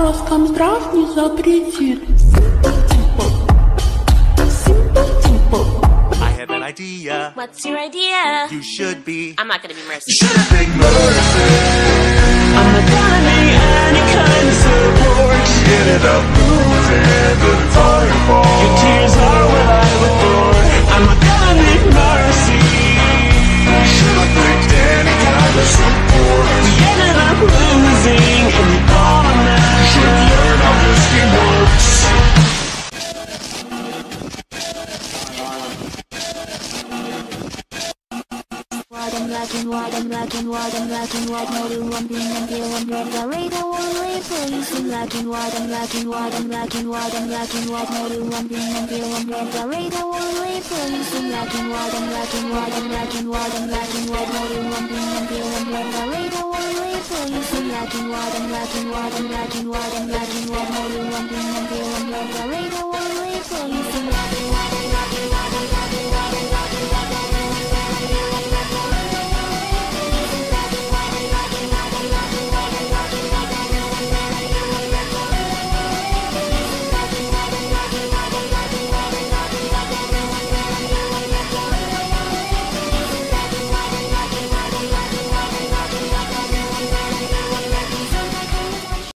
ласкам здрав не запретит. I have an idea. What's your idea? You should be. I'm not gonna be mercy. Should have been mercy. I'm not gonna need any kind of support. You ended up losing, but it's all your fault. Your tears are what I adore. I'm not gonna need mercy. Should have picked any kind of support. We ended up losing, and we all know. Should learn how this game works. Black and white, I'm black and white, I'm black and white, no do one thing until I'm red. The radar only plays in black and white, I'm black and white, I'm black and white, I'm black and white, no do one thing until I'm red. The radar only plays in black and white, I'm black and white, I'm black and white, I'm black and white, no do one thing until I'm red. The radar only plays in black and white, I'm black and white, I'm black and white, I'm black and white, no do one thing until I'm red. The radar only plays in black and white.